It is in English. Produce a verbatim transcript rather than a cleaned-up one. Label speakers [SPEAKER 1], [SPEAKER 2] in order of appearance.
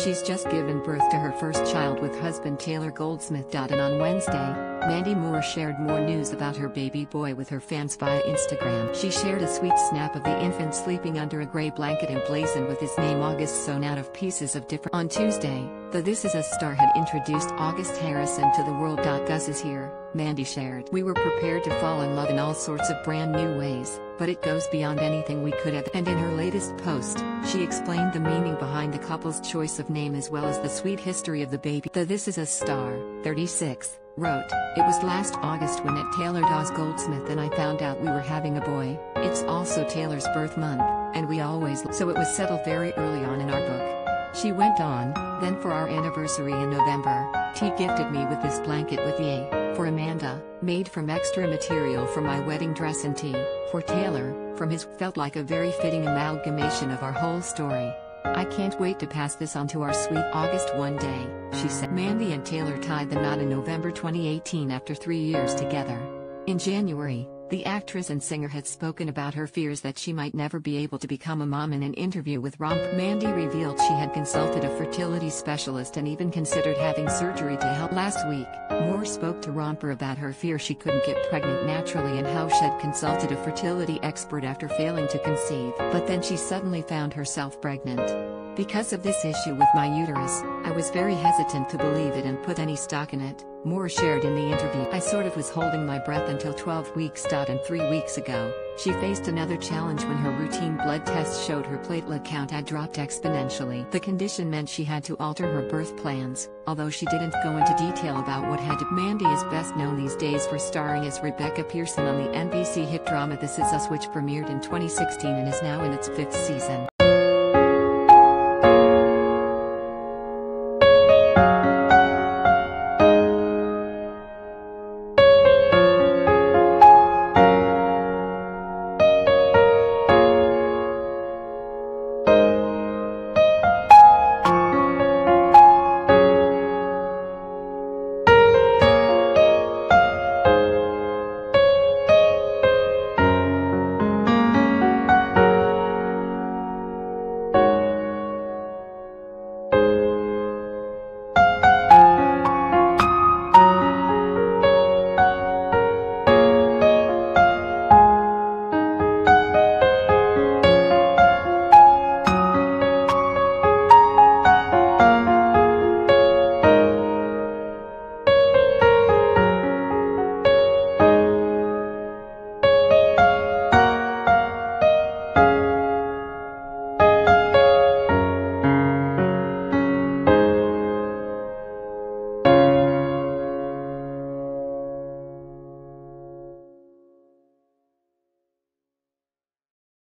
[SPEAKER 1] She's just given birth to her first child with husband Taylor Goldsmith. And on Wednesday, Mandy Moore shared more news about her baby boy with her fans via Instagram. She shared a sweet snap of the infant sleeping under a gray blanket emblazoned with his name August sewn out of pieces of different. On Tuesday, the This Is Us star had introduced August Harrison to the world. Gus is here, Mandy shared. We were prepared to fall in love in all sorts of brand new ways, but it goes beyond anything we could have. And in her latest post, she explained the meaning behind the couple's choice of name as well as the sweet history of the baby. The This Is Us star, thirty-six, wrote, "It was last August when at Taylor Dawes Goldsmith and I found out we were having a boy. It's also Taylor's birth month, and we always so it was settled very early on in our book." She went on, "Then for our anniversary in November, T gifted me with this blanket with the A, for Amanda, made from extra material from my wedding dress, and T, for Taylor, from his. Felt like a very fitting amalgamation of our whole story. I can't wait to pass this on to our sweet August one day," she said. Mandy and Taylor tied the knot in November twenty eighteen after three years together. In January, the actress and singer had spoken about her fears that she might never be able to become a mom. In an interview with Romper, Mandy revealed she had consulted a fertility specialist and even considered having surgery to help. Last week, Moore spoke to Romper about her fear she couldn't get pregnant naturally and how she had consulted a fertility expert after failing to conceive. But then she suddenly found herself pregnant. "Because of this issue with my uterus, I was very hesitant to believe it and put any stock in it," Moore shared in the interview. "I sort of was holding my breath until twelve weeks. And three weeks ago, she faced another challenge when her routine blood tests showed her platelet count had dropped exponentially. The condition meant she had to alter her birth plans, although she didn't go into detail about what had to." Mandy is best known these days for starring as Rebecca Pearson on the N B C hit drama This Is Us, which premiered in twenty sixteen and is now in its fifth season.